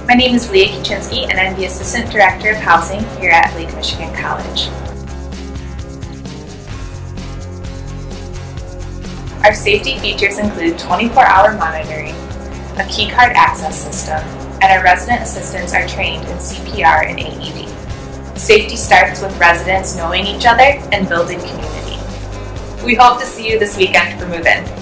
My name is Leah and I'm the Assistant Director of Housing here at Lake Michigan College. Our safety features include 24-hour monitoring, a keycard access system, and our resident assistants are trained in CPR and AED. Safety starts with residents knowing each other and building community. We hope to see you this weekend for Move-In.